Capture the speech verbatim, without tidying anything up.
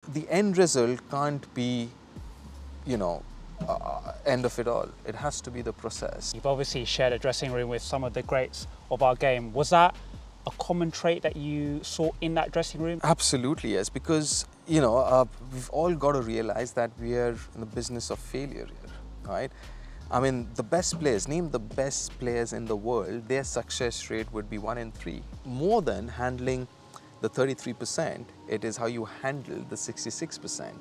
the end result can't be, you know, uh, end of it all. It has to be the process. You've obviously shared a dressing room with some of the greats of our game. Was that a common trait that you saw in that dressing room? Absolutely, yes, because, you know, uh, we've all got to realize that we are in the business of failure here, right? I mean, the best players, name the best players in the world, their success rate would be one in three. More than handling the thirty-three percent, it is how you handle the sixty-six percent.